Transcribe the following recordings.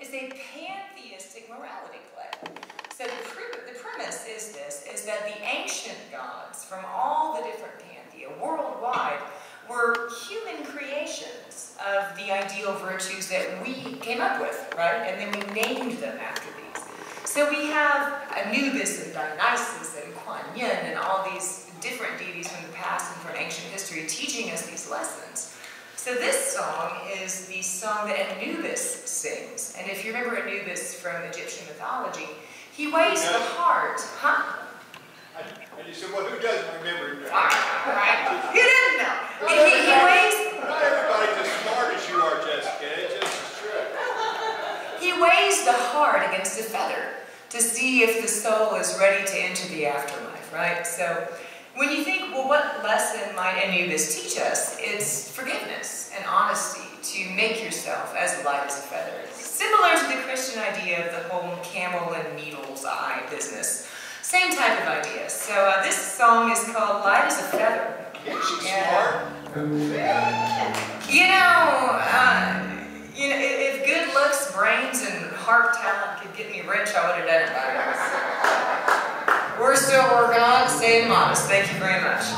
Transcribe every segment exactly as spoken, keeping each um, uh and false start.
is a pantheistic morality play. So the, pre the premise is this, is that the ancient gods from all the different panthea worldwide were human creations of the ideal virtues that we came up with, right? And then we named them after these. So we have Anubis and Dionysus and Kuan Yin and all these different deities from the past and from ancient history teaching us these lessons. So this song is the song that Anubis sings. And if you remember Anubis from Egyptian mythology, he weighs the heart, huh? And you said, well, who doesn't remember that? All right. Who doesn't know? And he, he weighs... Not everybody's as smart as you are, Jessica. It's just true. He weighs the heart against a feather to see if the soul is ready to enter the afterlife, right? So when you think, well, what lesson might Anubis teach us? It's forgiveness and honesty to make yourself as light as a feather. Similar to the Christian idea of the whole camel and needle's eye business. Same type of idea. So uh, this song is called Light as a Feather. Yeah, she's Yeah. smart. You know, uh, you know, if, if good looks, brains, and harp talent could get me rich, I would have done it by now. We're still working on it, staying modest. Thank you very much.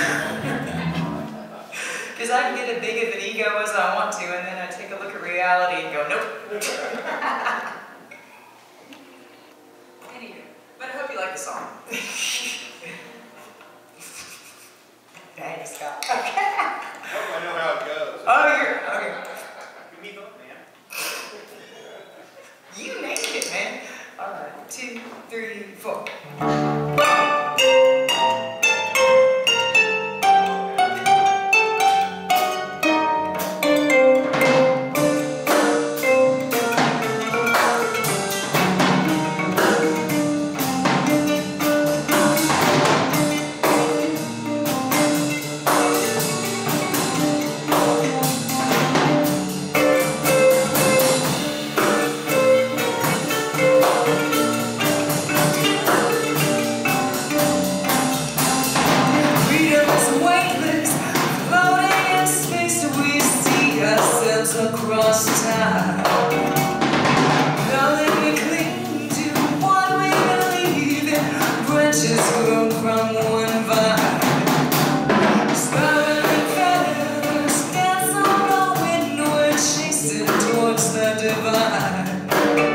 Because I can get as big of an ego as I want to, and then I take a look at reality and go, nope. Anyway, but I hope you like the song. Thanks, Scott. Okay. I hope I know how it goes. Oh, you're, okay. Give me both, man. You named it, man. All right, two, three, four. Across time, darling, we cling to what we believe in. Branches grow from one vine. Spiraling feathers dance on the wind. We're chasing towards the divine.